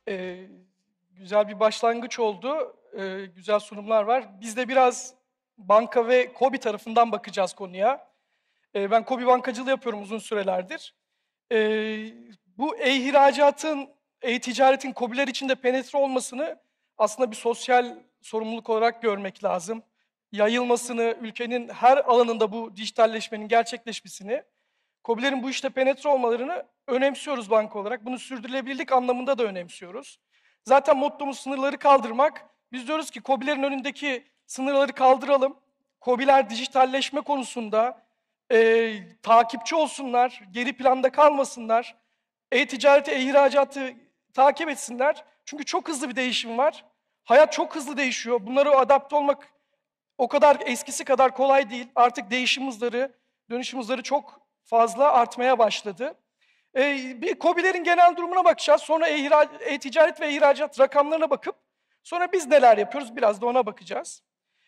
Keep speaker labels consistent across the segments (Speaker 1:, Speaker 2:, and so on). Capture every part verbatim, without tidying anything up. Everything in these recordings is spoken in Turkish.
Speaker 1: Eee, güzel bir başlangıç oldu. Eee, güzel sunumlar var. Biz de biraz banka ve KOBİ tarafından bakacağız konuya. Eee, ben KOBİ bankacılığı yapıyorum uzun sürelerdir. Eee, bu e-ihracatın, e-ticaretin KOBİ'ler içinde penetre olmasını aslında bir sosyal sorumluluk olarak görmek lazım. Yayılmasını, ülkenin her alanında bu dijitalleşmenin gerçekleşmesini, KOBİ'lerin bu işte penetre olmalarını önemsiyoruz banka olarak. Bunu sürdürülebilirlik anlamında da önemsiyoruz. Zaten mottomuz sınırları kaldırmak. Biz diyoruz ki KOBİ'lerin önündeki sınırları kaldıralım. KOBİ'ler dijitalleşme konusunda eee, takipçi olsunlar, geri planda kalmasınlar. E-ticareti, e-ihracatı takip etsinler. Çünkü çok hızlı bir değişim var. Hayat çok hızlı değişiyor. Bunlara adapte olmak o kadar eskisi kadar kolay değil. Artık değişim hızları, dönüşüm hızları çok fazla artmaya başladı. Eee, bir KOBİ'lerin genel durumuna bakacağız. Sonra e-ihra e-ticaret ve ihracat rakamlarına bakıp sonra biz neler yapıyoruz biraz da ona bakacağız.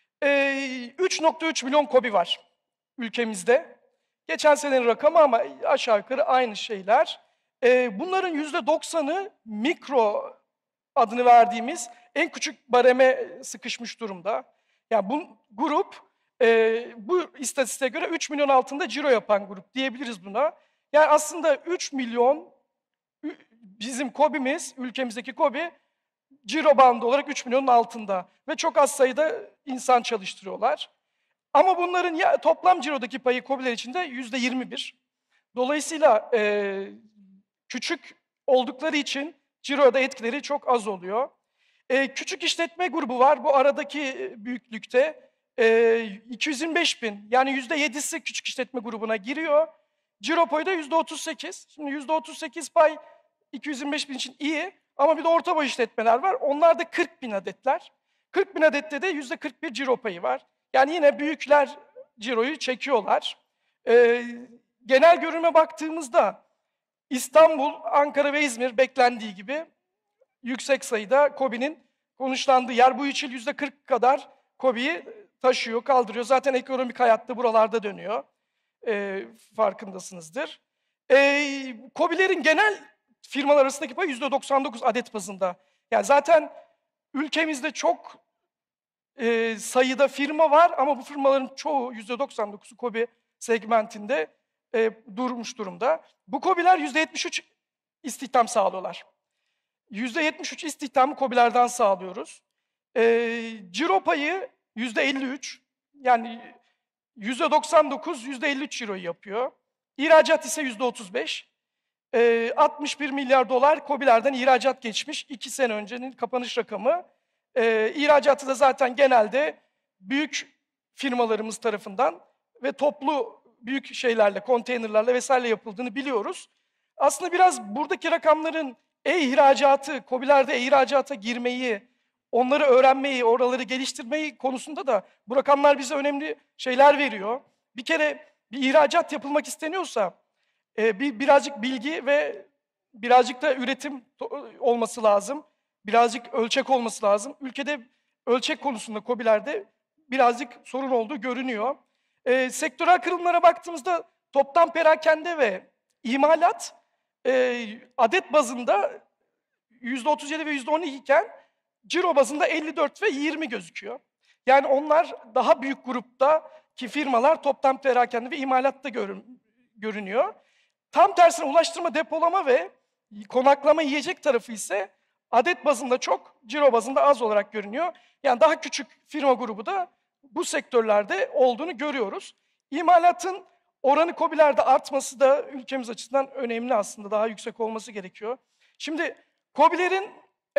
Speaker 1: Eee, üç nokta üç milyon KOBİ var ülkemizde. Geçen senenin rakamı ama aşağı yukarı aynı şeyler. Eee, bunların yüzde doksanı mikro adını verdiğimiz en küçük bareme sıkışmış durumda. Yani bu grup, eee, bu istatistiğe göre üç milyon altında ciro yapan grup diyebiliriz buna. Yani aslında üç milyon ü bizim KOBİ'miz, ülkemizdeki KOBİ ciro bandı olarak üç milyonun altında ve çok az sayıda insan çalıştırıyorlar. Ama bunların ya toplam cirodaki payı KOBİ'ler içinde yüzde yirmi bir. Dolayısıyla eee, küçük oldukları için ciroda etkileri çok az oluyor. Eee, küçük işletme grubu var bu aradaki eee, büyüklükte. Eee, iki yüz yirmi beş bin yani yüzde yedisi küçük işletme grubuna giriyor. Ciro payı da yüzde otuz sekiz. Şimdi yüzde otuz sekiz pay iki yüz yirmi beş bin için iyi ama bir de orta boy işletmeler var. Onlar da kırk bin adetler. kırk bin adette de yüzde kırk bir ciro payı var. Yani yine büyükler ciroyu çekiyorlar. Eee, genel görünüme baktığımızda İstanbul, Ankara ve İzmir beklendiği gibi yüksek sayıda KOBİ'nin konuşlandığı yer. Bu üç il yüzde kırk kadar KOBİ'yi taşıyor, kaldırıyor. Zaten ekonomik hayatta buralarda dönüyor. Eee, farkındasınızdır. Eee, KOBİ'lerin genel firmalar arasındaki payı yüzde doksan dokuz adet bazında. Yani zaten ülkemizde çok eee, sayıda firma var ama bu firmaların çoğu yüzde doksan dokuzu KOBİ segmentinde eee, durmuş durumda. Bu KOBİ'ler yüzde yetmiş üç istihdam sağlıyorlar. yüzde yetmiş üç istihdamı KOBİ'lerden sağlıyoruz. Eee, ciro payı yüzde elli üç. Yani yüzde doksan dokuz, yüzde elli üç ciroyu yapıyor. İhracat ise yüzde otuz beş. Eee, altmış bir milyar dolar KOBİ'lerden ihracat geçmiş. iki sene öncenin kapanış rakamı. Eee, ihracatı da zaten genelde büyük firmalarımız tarafından ve toplu büyük şeylerle, konteynerlerle vesaire yapıldığını biliyoruz. Aslında biraz buradaki rakamların e-ihracatı, KOBİ'lerde e-ihracata girmeyi, onları öğrenmeyi, oraları geliştirmeyi konusunda da bu rakamlar bize önemli şeyler veriyor. Bir kere bir ihracat yapılmak isteniyorsa Eee, bir birazcık bilgi ve birazcık da üretim to olması lazım. Birazcık ölçek olması lazım. Ülkede ölçek konusunda KOBİ'lerde birazcık sorun olduğu görünüyor. Eee, sektörel kırılımlara baktığımızda toptan perakende ve imalat, eee, adet bazında yüzde otuz yedi ve yüzde on iki iken ciro bazında elli dört ve yirmi gözüküyor. Yani onlar daha büyük gruptaki firmalar toptan perakende ve imalatta görün görünüyor. Tam tersine ulaştırma, depolama ve konaklama yiyecek tarafı ise adet bazında çok, ciro bazında az olarak görünüyor. Yani daha küçük firma grubu da bu sektörlerde olduğunu görüyoruz. İmalatın oranı KOBİ'lerde artması da ülkemiz açısından önemli aslında, daha yüksek olması gerekiyor. Şimdi KOBİ'lerin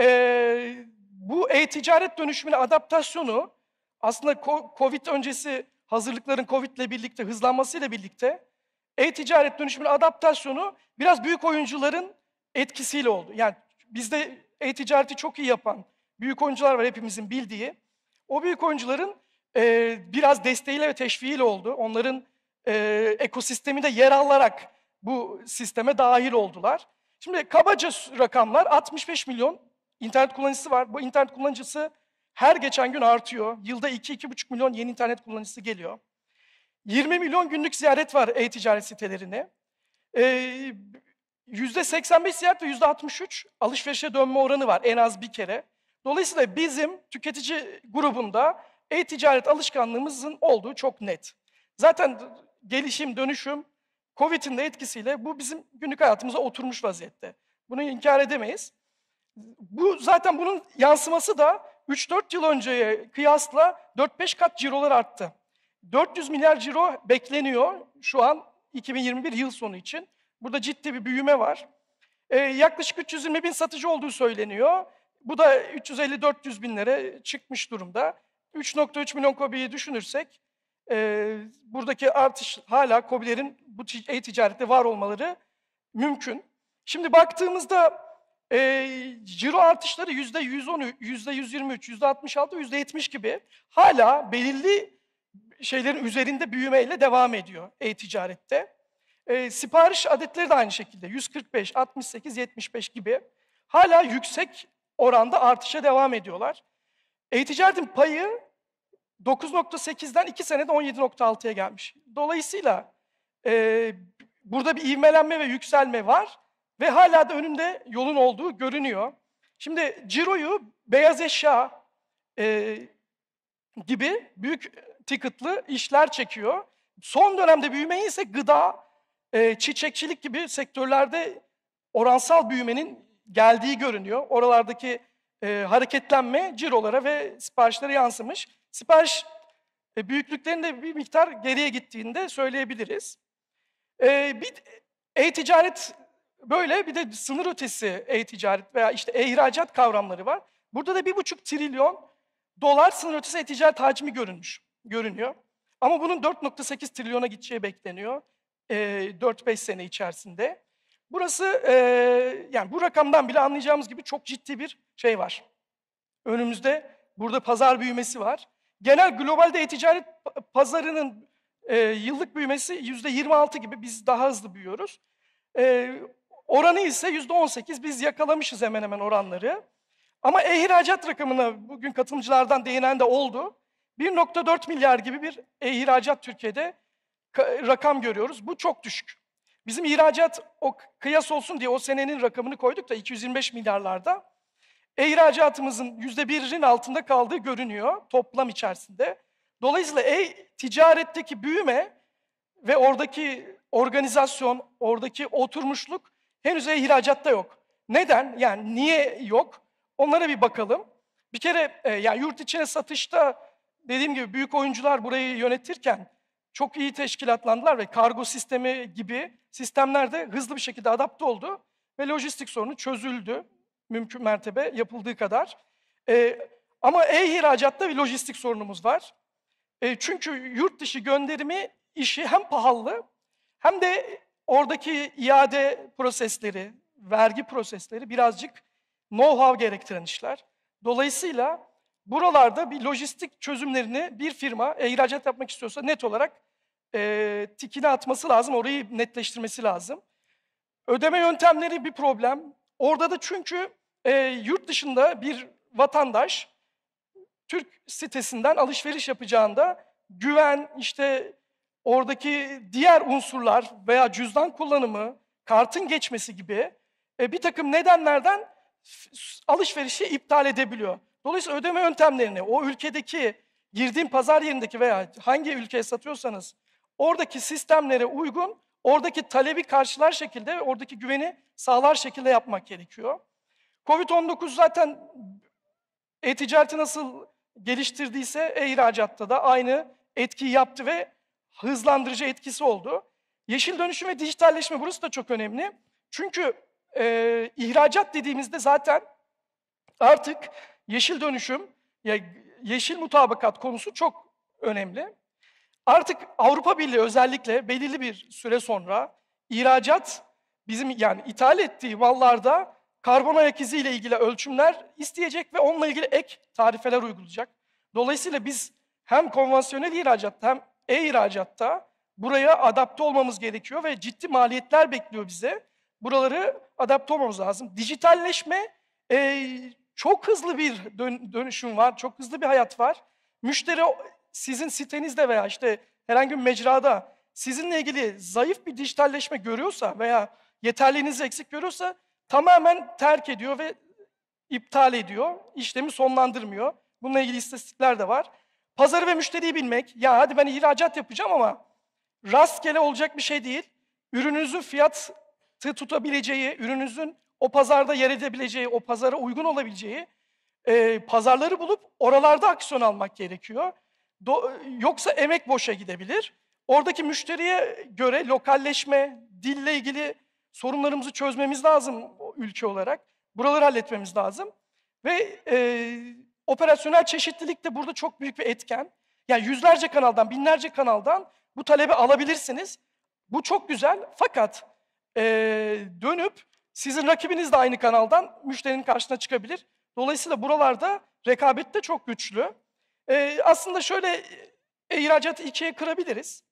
Speaker 1: eee, bu e-ticaret dönüşümüne adaptasyonu aslında ko Covid öncesi hazırlıkların Covid'le birlikte hızlanmasıyla birlikte e-ticaret dönüşümüne adaptasyonu biraz büyük oyuncuların etkisiyle oldu. Yani bizde e-ticareti çok iyi yapan büyük oyuncular var hepimizin bildiği. O büyük oyuncuların eee, biraz desteğiyle ve teşviğiyle oldu. Onların eee ekosisteminde yer alarak bu sisteme dahil oldular. Şimdi kabaca s rakamlar altmış beş milyon internet kullanıcısı var. Bu internet kullanıcısı her geçen gün artıyor. Yılda iki iki buçuk milyon yeni internet kullanıcısı geliyor. yirmi milyon günlük ziyaret var e-ticaret sitelerine. Eee, yüzde seksen beş ziyaret ve yüzde altmış üç alışverişe dönme oranı var en az bir kere. Dolayısıyla bizim tüketici grubunda e-ticaret alışkanlığımızın olduğu çok net. Zaten gelişim, dönüşüm, Covid'in de etkisiyle bu bizim günlük hayatımıza oturmuş vaziyette. Bunu inkar edemeyiz. Bu zaten bunun yansıması da üç dört yıl önceye kıyasla dört beş kat cirolar arttı. dört yüz milyar ciro bekleniyor şu an iki bin yirmi bir yıl sonu için. Burada ciddi bir büyüme var. Ee, yaklaşık üç yüz yirmi bin satıcı olduğu söyleniyor. Bu da üç yüz elli dört yüz binlere çıkmış durumda. üç nokta üç milyon KOBİ'yi düşünürsek e, buradaki artış hala KOBİ'lerin bu e-ticarette var olmaları mümkün. Şimdi baktığımızda e, ciro artışları yüzde yüz on, yüzde yüz yirmi üç, yüzde altmış altı, yüzde yetmiş gibi hala belirli şeylerin üzerinde büyümeyle devam ediyor e-ticarette. E, sipariş adetleri de aynı şekilde yüz kırk beş, altmış sekiz, yetmiş beş gibi hala yüksek oranda artışa devam ediyorlar. E-ticaretin payı dokuz nokta sekizden iki senede on yedi nokta altıya gelmiş. Dolayısıyla e, burada bir ivmelenme ve yükselme var ve hala da önünde yolun olduğu görünüyor. Şimdi ciroyu beyaz eşya e, gibi büyük ticket'lı işler çekiyor. Son dönemde büyümeyi ise gıda, e, çiçekçilik gibi sektörlerde oransal büyümenin geldiği görünüyor. Oralardaki e, hareketlenme cirolara ve siparişlere yansımış. Sipariş e, büyüklüklerinde bir miktar geriye gittiğini de söyleyebiliriz. E, bir e-ticaret böyle, bir de sınır ötesi e-ticaret veya işte e-ihracat kavramları var. Burada da bir buçuk trilyon dolar sınır ötesi e-ticaret hacmi görünmüş, görünüyor. Ama bunun dört nokta sekiz trilyona gideceği bekleniyor e, dört beş sene içerisinde. Burası e, yani bu rakamdan bile anlayacağımız gibi çok ciddi bir şey var. Önümüzde burada pazar büyümesi var. Genel globalde e-ticaret pazarının e, yıllık büyümesi yüzde yirmi altı gibi, biz daha hızlı büyüyoruz. E, oranı ise yüzde on sekiz, biz yakalamışız hemen hemen oranları. Ama e-ihracat rakamına bugün katılımcılardan değinen de oldu. bir nokta dört milyar gibi bir e-ihracat Türkiye'de rakam görüyoruz. Bu çok düşük. Bizim ihracat o kıyas olsun diye o senenin rakamını koyduk da iki yüz yirmi beş milyarlarda. E-ihracatımızın yüzde birin altında kaldığı görünüyor toplam içerisinde. Dolayısıyla e-ticaretteki büyüme ve oradaki organizasyon, oradaki oturmuşluk henüz e-ihracatta yok. Neden? Yani niye yok? Onlara bir bakalım. Bir kere e, yani yurt içine satışta dediğim gibi büyük oyuncular burayı yönetirken çok iyi teşkilatlandılar ve kargo sistemi gibi sistemler de hızlı bir şekilde adapte oldu ve lojistik sorunu çözüldü mümkün mertebe yapıldığı kadar. E, ama e-ihracatta bir lojistik sorunumuz var. E, çünkü yurt dışı gönderimi işi hem pahalı hem de oradaki iade prosesleri, vergi prosesleri birazcık know-how gerektiren işler. Dolayısıyla buralarda bir lojistik çözümlerini bir firma e, ihracat yapmak istiyorsa net olarak e, tikini atması lazım, orayı netleştirmesi lazım. Ödeme yöntemleri bir problem. Orada da çünkü e, yurt dışında bir vatandaş Türk sitesinden alışveriş yapacağında güven, işte oradaki diğer unsurlar veya cüzdan kullanımı, kartın geçmesi gibi e, bir takım nedenlerden alışverişi iptal edebiliyor. Dolayısıyla ödeme yöntemlerini o ülkedeki, girdiğin pazar yerindeki veya hangi ülkeye satıyorsanız oradaki sistemlere uygun, oradaki talebi karşılar şekilde, oradaki güveni sağlar şekilde yapmak gerekiyor. Covid on dokuz zaten e-ticareti nasıl geliştirdiyse e-ihracatta da aynı etkiyi yaptı ve hızlandırıcı etkisi oldu. Yeşil dönüşüm ve dijitalleşme, burası da çok önemli. Çünkü e, ihracat dediğimizde zaten artık yeşil dönüşüm, ya yeşil mutabakat konusu çok önemli. Artık Avrupa Birliği özellikle belirli bir süre sonra ihracat, bizim yani ithal ettiği mallarda karbon ayak izi ile ilgili ölçümler isteyecek ve onunla ilgili ek tarifeler uygulayacak. Dolayısıyla biz hem konvansiyonel ihracatta hem e-ihracatta buraya adapte olmamız gerekiyor ve ciddi maliyetler bekliyor bize. Buraları adapte olmamız lazım. Dijitalleşme, e, çok hızlı bir dön dönüşüm var, çok hızlı bir hayat var. Müşteri sizin sitenizde veya işte herhangi bir mecrada sizinle ilgili zayıf bir dijitalleşme görüyorsa veya yeterliğinizi eksik görüyorsa tamamen terk ediyor ve iptal ediyor. İşlemi sonlandırmıyor. Bununla ilgili istatistikler de var. Pazarı ve müşteriyi bilmek. Ya hadi ben ihracat yapacağım ama rastgele olacak bir şey değil. Ürününüzün fiyatı tutabileceği, ürününüzün o pazarda yer edebileceği, o pazara uygun olabileceği e, pazarları bulup oralarda aksiyon almak gerekiyor. Do yoksa emek boşa gidebilir. Oradaki müşteriye göre lokalleşme, dille ilgili sorunlarımızı çözmemiz lazım ülke olarak. Buraları halletmemiz lazım. Ve e, operasyonel çeşitlilik de burada çok büyük bir etken. Yani yüzlerce kanaldan, binlerce kanaldan bu talebi alabilirsiniz. Bu çok güzel fakat e, dönüp sizin rakibiniz de aynı kanaldan müşterinin karşısına çıkabilir. Dolayısıyla buralarda rekabet de çok güçlü. E, aslında şöyle e, ihracatı ikiye kırabiliriz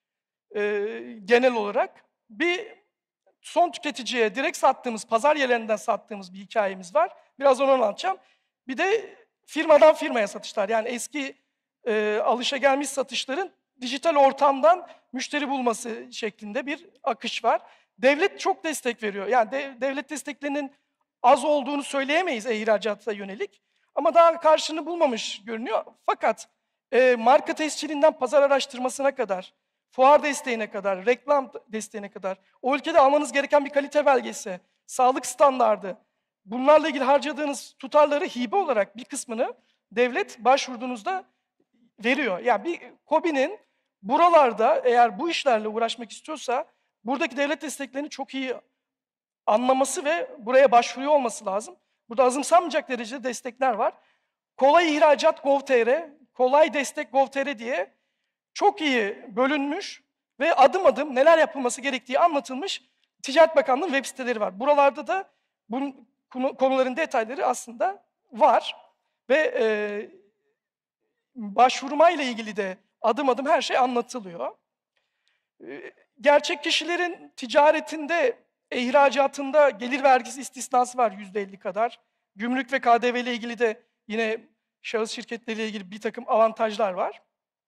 Speaker 1: e, genel olarak. Bir son tüketiciye direkt sattığımız, pazar yerlerinden sattığımız bir hikayemiz var. Biraz onu anlatacağım. Bir de firmadan firmaya satışlar. Yani eski e, alışagelmiş satışların dijital ortamdan müşteri bulması şeklinde bir akış var. Devlet çok destek veriyor. Yani de, devlet desteklerinin az olduğunu söyleyemeyiz e-ihracata yönelik. Ama daha karşılığını bulmamış görünüyor. Fakat e, marka tescilinden pazar araştırmasına kadar, fuar desteğine kadar, reklam desteğine kadar, o ülkede almanız gereken bir kalite belgesi, sağlık standardı, bunlarla ilgili harcadığınız tutarları hibe olarak bir kısmını devlet başvurduğunuzda veriyor. Yani bir KOBİ'nin buralarda eğer bu işlerle uğraşmak istiyorsa buradaki devlet desteklerini çok iyi anlaması ve buraya başvuruyor olması lazım. Burada azımsanmayacak derecede destekler var. Kolay ihracat nokta gov nokta tr, kolay destek nokta gov nokta tr diye çok iyi bölünmüş ve adım adım neler yapılması gerektiği anlatılmış Ticaret Bakanlığı'nın web siteleri var. Buralarda da bu konuların detayları aslında var. Ve e, başvurmayla ilgili de adım adım her şey anlatılıyor. E, gerçek kişilerin ticaretinde, ihracatında gelir vergisi istisnası var yüzde elli kadar. Gümrük ve K D V ile ilgili de yine şahıs şirketleriyle ilgili bir takım avantajlar var.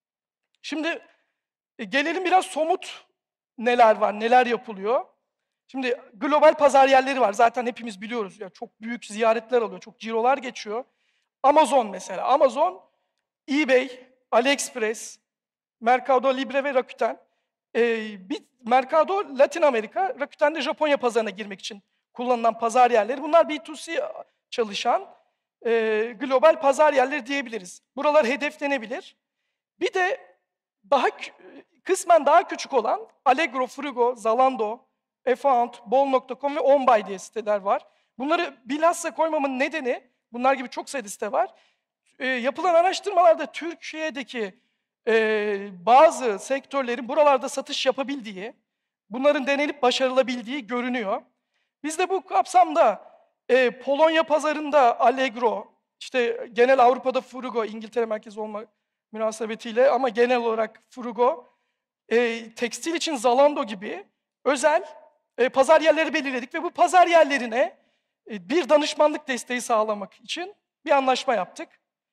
Speaker 1: Şimdi e, gelelim biraz somut neler var, neler yapılıyor. Şimdi global pazar yerleri var. Zaten hepimiz biliyoruz. Ya çok büyük ziyaretler alıyor, çok cirolar geçiyor. Amazon mesela. Amazon, eBay, AliExpress, Mercado Libre ve Rakuten. Ee, bir, Mercado Latin Amerika, Rakuten de Japonya pazarına girmek için kullanılan pazar yerleri. Bunlar B iki C çalışan e, global pazar yerleri diyebiliriz. Buralar hedeflenebilir. Bir de daha kısmen daha küçük olan Allegro, Frugo, Zalando, eFound, bol nokta com ve OnBuy diye siteler var. Bunları bilhassa koymamın nedeni, bunlar gibi çok sayıda site var. E, yapılan araştırmalarda Türkiye'deki e, bazı sektörlerin buralarda satış yapabildiği, bunların denenip başarılabildiği görünüyor. Biz de bu kapsamda e, Polonya pazarında Allegro, işte genel Avrupa'da Frugo, İngiltere merkezi olma münasebetiyle ama genel olarak Frugo, e, tekstil için Zalando gibi özel e, pazar yerleri belirledik ve bu pazar yerlerine e, bir danışmanlık desteği sağlamak için bir anlaşma yaptık.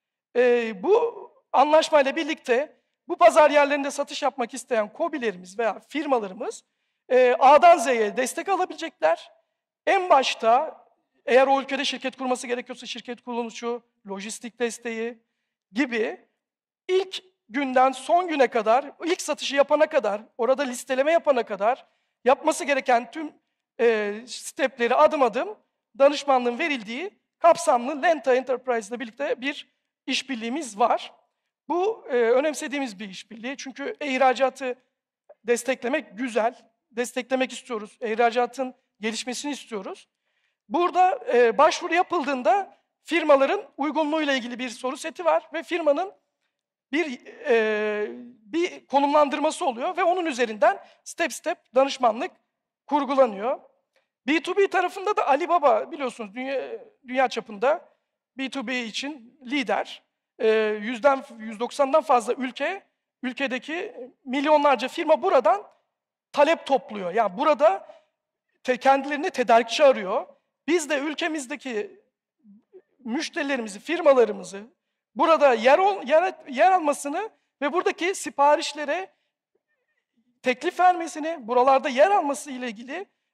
Speaker 1: E, bu anlaşmayla birlikte bu pazar yerlerinde satış yapmak isteyen KOBİ'lerimiz veya firmalarımız e, A'dan Z'ye destek alabilecekler. En başta eğer o ülkede şirket kurması gerekiyorsa şirket kuruluşu, lojistik desteği gibi ilk günden son güne kadar, ilk satışı yapana kadar, orada listeleme yapana kadar yapması gereken tüm e, stepleri adım adım danışmanlığın verildiği kapsamlı Lenta Enterprise ile birlikte bir işbirliğimiz var. Bu e, önemsediğimiz bir işbirliği. Çünkü ihracatı desteklemek güzel, desteklemek istiyoruz. İhracatın gelişmesini istiyoruz. Burada e, başvuru yapıldığında firmaların uygunluğuyla ilgili bir soru seti var ve firmanın bir e, bir konumlandırması oluyor ve onun üzerinden step step danışmanlık kurgulanıyor. B iki B tarafında da Alibaba biliyorsunuz dünya, dünya çapında B iki B için lider. E, yüzden yüz doksandan fazla ülke, ülkedeki milyonlarca firma buradan talep topluyor. Yani burada te, kendilerine tedarikçi arıyor. Biz de ülkemizdeki müşterilerimizi, firmalarımızı burada yer, ol, yer, yer almasını ve buradaki siparişlere teklif vermesini, buralarda yer alması ile ilgili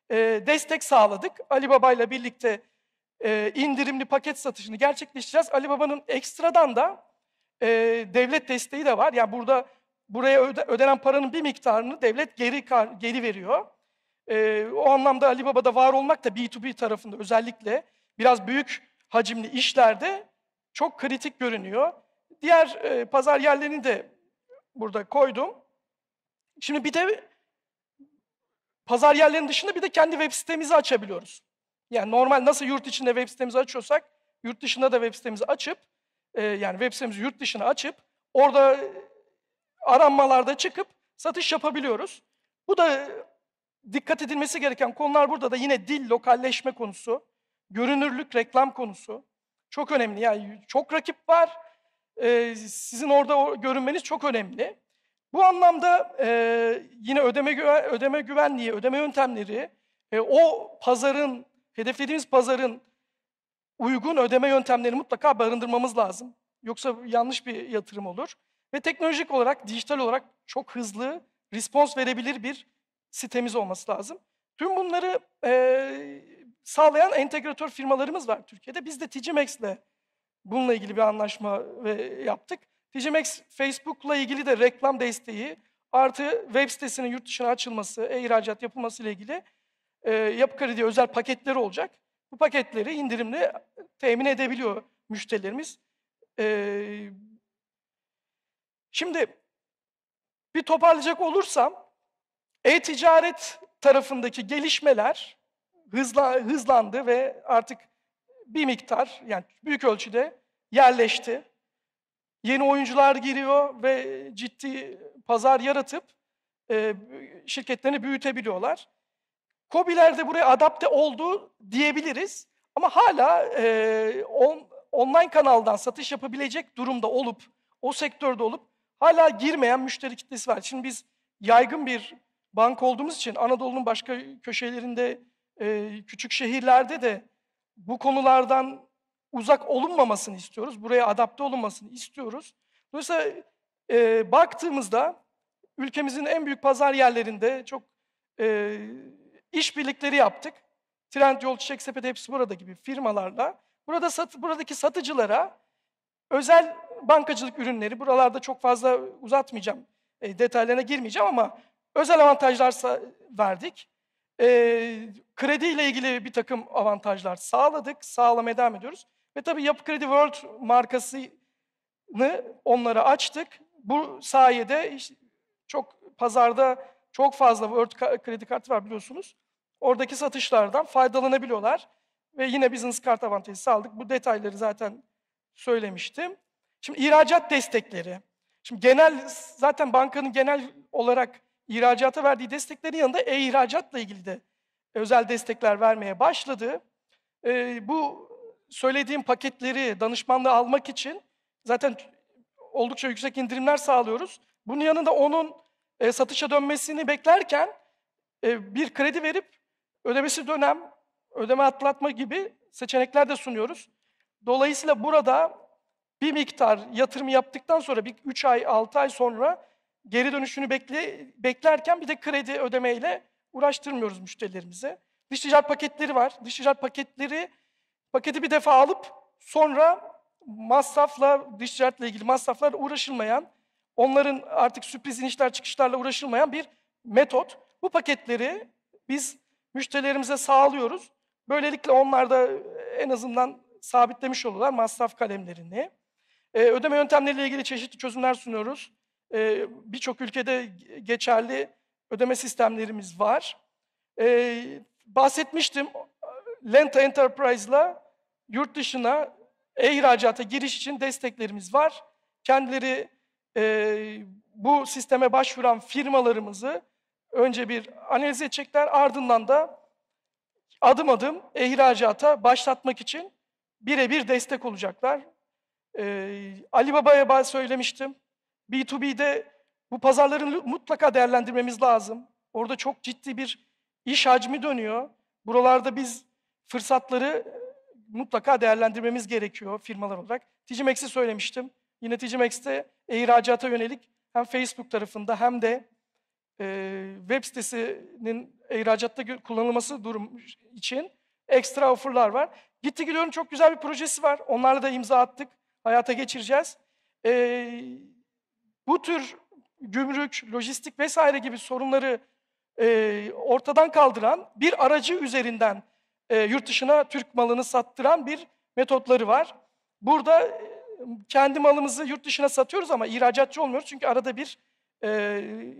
Speaker 1: e, destek sağladık. Alibaba ile birlikte e, indirimli paket satışını gerçekleştireceğiz. Alibaba'nın ekstradan da e, devlet desteği de var. Yani burada buraya öde, ödenen paranın bir miktarını devlet geri geri veriyor. E, o anlamda Alibaba'da var olmak da B iki B tarafında özellikle biraz büyük hacimli işlerde çok kritik görünüyor. Diğer e, pazar yerlerini de burada koydum. Şimdi bir de pazar yerlerinin dışında bir de kendi web sitemizi açabiliyoruz. Yani normal nasıl yurt içinde web sitemizi açıyorsak, yurt dışında da web sitemizi açıp, e, yani web sitemizi yurt dışına açıp, orada aranmalarda çıkıp satış yapabiliyoruz. Bu da dikkat edilmesi gereken konular burada da yine dil, lokalleşme konusu, görünürlük, reklam konusu. Çok önemli. Yani çok rakip var. Ee, sizin orada görünmeniz çok önemli. Bu anlamda e, yine ödeme güven, ödeme güvenliği, ödeme yöntemleri, e, o pazarın, hedeflediğimiz pazarın uygun ödeme yöntemlerini mutlaka barındırmamız lazım. Yoksa yanlış bir yatırım olur. Ve teknolojik olarak, dijital olarak çok hızlı, respons verebilir bir sitemiz olması lazım. Tüm bunları e, sağlayan entegratör firmalarımız var Türkiye'de. Biz de T C Max'le bununla ilgili bir anlaşma ve yaptık. T C Max, Facebook'la ilgili de reklam desteği, artı web sitesinin yurt dışına açılması, e-ihracat yapılması ile ilgili e, Yapı Kredi özel paketleri olacak. Bu paketleri indirimli temin edebiliyor müşterilerimiz. E, şimdi bir toparlayacak olursam, e-ticaret tarafındaki gelişmeler hızla, hızlandı ve artık bir miktar, yani büyük ölçüde yerleşti. Yeni oyuncular giriyor ve ciddi pazar yaratıp e, şirketlerini büyütebiliyorlar. KOBİ'ler de buraya adapte oldu diyebiliriz. Ama hala e, on, online kanaldan satış yapabilecek durumda olup, o sektörde olup hala girmeyen müşteri kitlesi var. Şimdi biz yaygın bir banka olduğumuz için Anadolu'nun başka köşelerinde, e, küçük şehirlerde de bu konulardan uzak olunmamasını istiyoruz. Buraya adapte olunmasını istiyoruz. Dolayısıyla e, baktığımızda ülkemizin en büyük pazar yerlerinde çok e, işbirlikleri yaptık. Trendyol, Çiçek Sepeti hepsi burada gibi firmalarla. Burada sat, buradaki satıcılara özel bankacılık ürünleri, buralarda çok fazla uzatmayacağım, e, detaylarına girmeyeceğim ama özel avantajlar verdik. E, kredi ile ilgili bir takım avantajlar sağladık, sağlamaya devam ediyoruz. Ve tabii Yapı Kredi World markasını onlara açtık. Bu sayede işte çok pazarda çok fazla World kredi kartı var biliyorsunuz. Oradaki satışlardan faydalanabiliyorlar. Ve yine business kart avantajı sağladık. Bu detayları zaten söylemiştim. Şimdi ihracat destekleri. Şimdi genel, zaten bankanın genel olarak ihracata verdiği desteklerin yanında e-ihracatla ilgili de özel destekler vermeye başladı. Ee, bu söylediğim paketleri, danışmanlığı almak için zaten oldukça yüksek indirimler sağlıyoruz. Bunun yanında onun e, satışa dönmesini beklerken e, bir kredi verip ödemesi dönem, ödeme atlatma gibi seçenekler de sunuyoruz. Dolayısıyla burada bir miktar yatırım yaptıktan sonra bir üç ay, altı ay sonra geri dönüşünü bekle, beklerken bir de kredi ödemeyle uğraştırmıyoruz müşterilerimize. Dış ticaret paketleri var. Dış ticaret paketleri, paketi bir defa alıp sonra masrafla, dış ticaretle ilgili masraflarla uğraşılmayan, onların artık sürpriz inişler çıkışlarla uğraşılmayan bir metot. Bu paketleri biz müşterilerimize sağlıyoruz. Böylelikle onlar da en azından sabitlemiş olurlar masraf kalemlerini. Ee, ödeme yöntemleriyle ilgili çeşitli çözümler sunuyoruz. Ee, Birçok ülkede geçerli ödeme sistemlerimiz var. Ee, bahsetmiştim, Lenta Enterprise'la yurt dışına e-ihracata giriş için desteklerimiz var. Kendileri e, bu sisteme başvuran firmalarımızı önce bir analiz edecekler, ardından da adım adım e-ihracata başlatmak için birebir destek olacaklar. Ee, Alibaba'ya söylemiştim. B iki B'de bu pazarları mutlaka değerlendirmemiz lazım. Orada çok ciddi bir iş hacmi dönüyor. Buralarda biz fırsatları mutlaka değerlendirmemiz gerekiyor firmalar olarak. T C Max'i söylemiştim. Yine T C Max'te e-ihracata yönelik hem Facebook tarafında hem de e, web sitesinin ihracatta gö- kullanılması durum için ekstra offer'lar var. Gitti Gidiyor'un çok güzel bir projesi var. Onlarla da imza attık. Hayata geçireceğiz. Ee, bu tür gümrük, lojistik vesaire gibi sorunları e, ortadan kaldıran bir aracı üzerinden e, yurt dışına Türk malını sattıran bir metotları var. Burada e, kendi malımızı yurt dışına satıyoruz ama ihracatçı olmuyoruz. Çünkü arada bir e,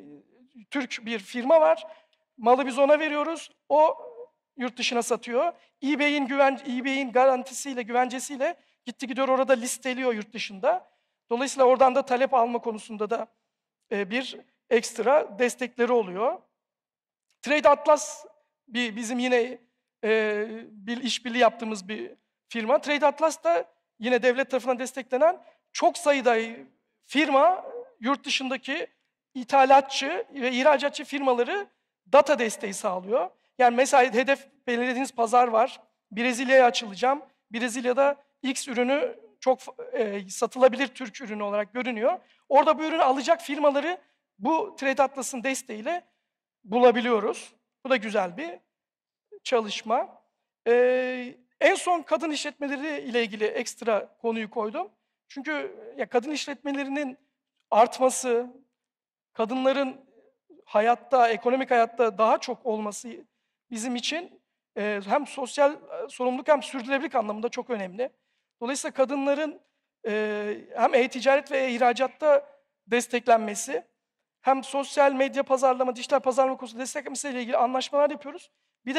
Speaker 1: Türk bir firma var. Malı biz ona veriyoruz. O yurt dışına satıyor. eBay'in güven eBay'in garantisiyle, güvencesiyle Gitti Gidiyor orada listeliyor yurt dışında. Dolayısıyla oradan da talep alma konusunda da e, bir ekstra destekleri oluyor. Trade Atlas bir bizim yine e, bir işbirliği yaptığımız bir firma. Trade Atlas da yine devlet tarafından desteklenen çok sayıda firma yurt dışındaki ithalatçı ve ihracatçı firmaları data desteği sağlıyor. Yani mesela hedef belirlediğiniz pazar var. Brezilya'ya açılacağım. Brezilya'da X ürünü çok e, satılabilir Türk ürünü olarak görünüyor. Orada bu ürünü alacak firmaları bu Trade Atlas'ın desteğiyle bulabiliyoruz. Bu da güzel bir çalışma. Ee, en son kadın işletmeleri ile ilgili ekstra konuyu koydum. Çünkü ya kadın işletmelerinin artması, kadınların hayatta, ekonomik hayatta daha çok olması bizim için e, hem sosyal e, sorumluluk hem sürdürülebilirlik anlamında çok önemli. Dolayısıyla kadınların e, hem e-ticaret ve e-ihracatta desteklenmesi, hem sosyal medya pazarlama, dijital pazarlama konusunda desteklemesiyle ilgili anlaşmalar yapıyoruz. Bir de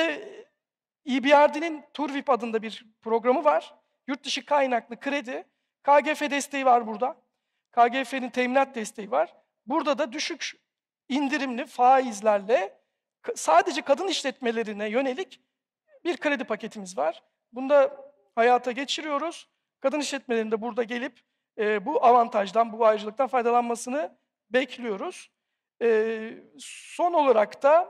Speaker 1: E B R D'nin Turvip adında bir programı var. Yurt dışı kaynaklı kredi. K G F desteği var burada. K G F'nin teminat desteği var. Burada da düşük indirimli faizlerle sadece kadın işletmelerine yönelik bir kredi paketimiz var. Bunu da hayata geçiriyoruz. Kadın işletmelerinin de burada gelip e, bu avantajdan, bu ayrıcalıktan faydalanmasını bekliyoruz. E, son olarak da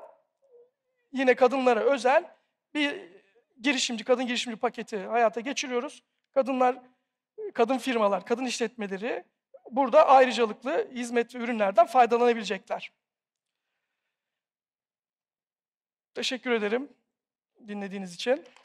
Speaker 1: yine kadınlara özel bir girişimci, kadın girişimci paketi hayata geçiriyoruz. Kadınlar, kadın firmalar, kadın işletmeleri burada ayrıcalıklı hizmet ve ürünlerden faydalanabilecekler. Teşekkür ederim dinlediğiniz için.